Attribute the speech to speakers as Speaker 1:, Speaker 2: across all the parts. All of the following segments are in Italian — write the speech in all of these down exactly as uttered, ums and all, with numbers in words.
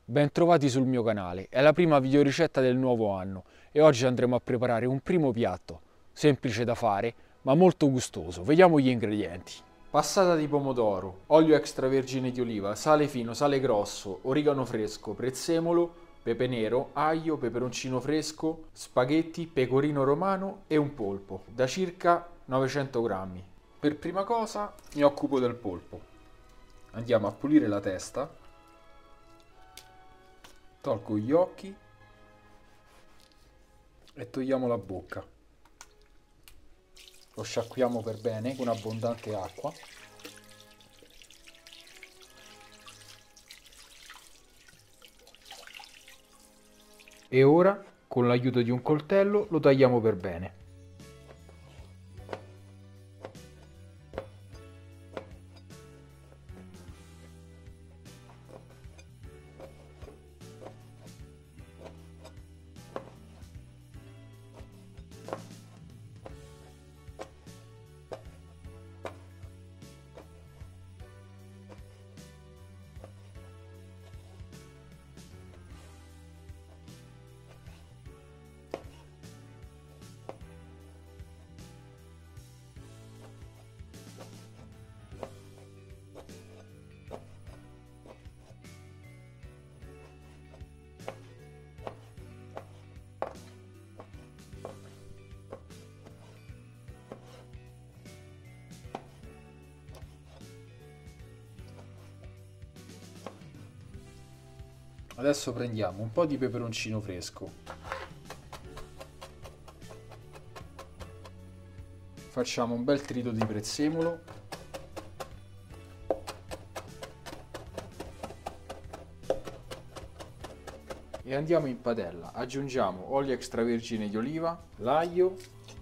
Speaker 1: Bentrovati sul mio canale, è la prima videoricetta del nuovo anno e oggi andremo a preparare un primo piatto, semplice da fare ma molto gustoso. Vediamo gli ingredienti. Passata di pomodoro, olio extravergine di oliva, sale fino, sale grosso, origano fresco, prezzemolo, pepe nero, aglio, peperoncino fresco, spaghetti, pecorino romano e un polpo, da circa novecento grammi. Per prima cosa mi occupo del polpo. Andiamo a pulire la testa. Tolgo gli occhi e togliamo la bocca. Lo sciacquiamo per bene con abbondante acqua. E ora, con l'aiuto di un coltello, lo tagliamo per bene. Adesso prendiamo un po' di peperoncino fresco, facciamo un bel trito di prezzemolo e andiamo in padella. Aggiungiamo olio extravergine di oliva, l'aglio,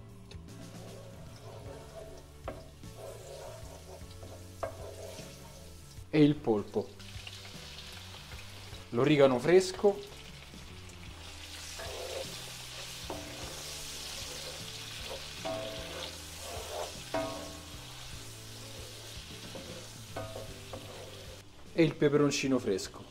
Speaker 1: e il polpo, l'origano fresco e il peperoncino fresco.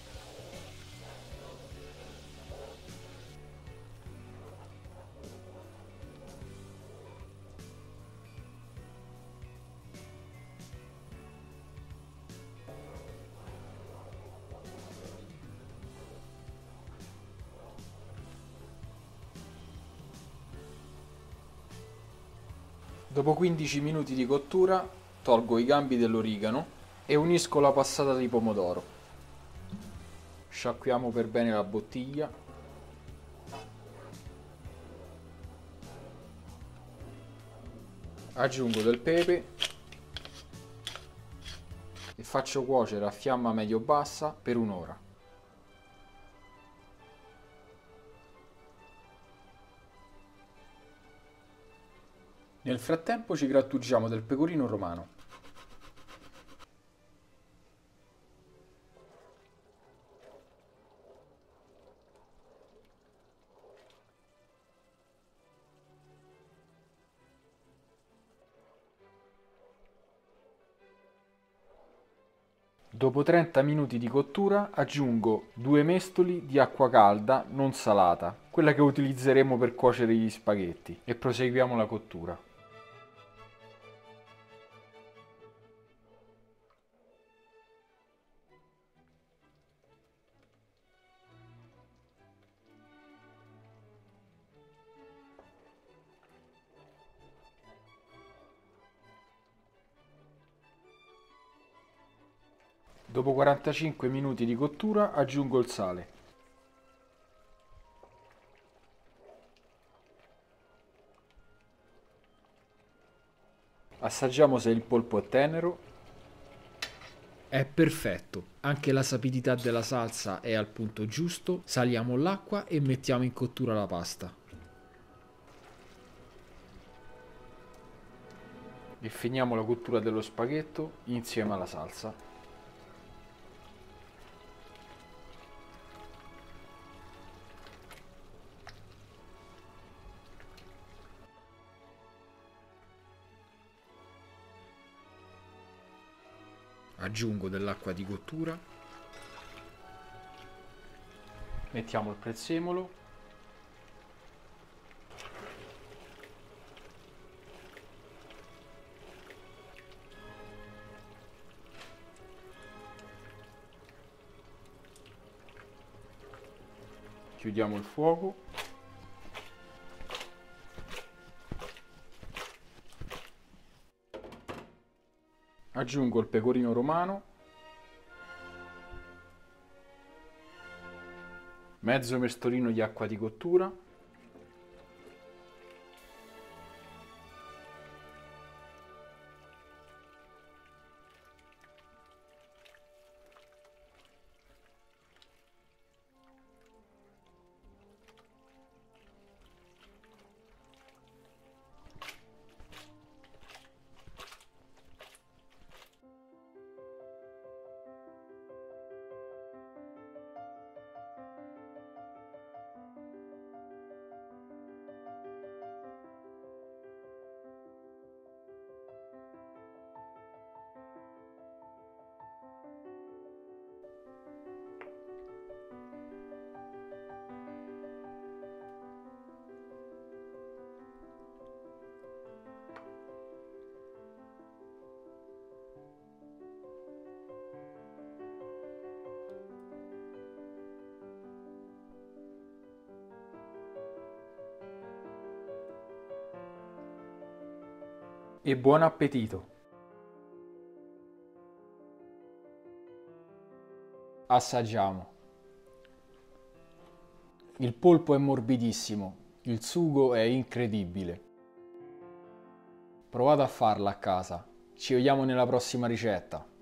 Speaker 1: Dopo quindici minuti di cottura tolgo i gambi dell'origano e unisco la passata di pomodoro. Sciacquiamo per bene la bottiglia. Aggiungo del pepe e faccio cuocere a fiamma medio-bassa per un'ora. Nel frattempo ci grattugiamo del pecorino romano. Dopo trenta minuti di cottura aggiungo due mestoli di acqua calda non salata, quella che utilizzeremo per cuocere gli spaghetti, e proseguiamo la cottura. Dopo quarantacinque minuti di cottura aggiungo il sale. Assaggiamo se il polpo è tenero. È perfetto, anche la sapidità della salsa è al punto giusto. Saliamo l'acqua e mettiamo in cottura la pasta. E finiamo la cottura dello spaghetto insieme alla salsa. Aggiungo dell'acqua di cottura Mettiamo il prezzemolo. Chiudiamo il fuoco. Aggiungo il pecorino romano, mezzo mestolino di acqua di cottura, e buon appetito! Assaggiamo. Il polpo è morbidissimo, il sugo è incredibile. Provate a farla a casa. Ci vediamo nella prossima ricetta.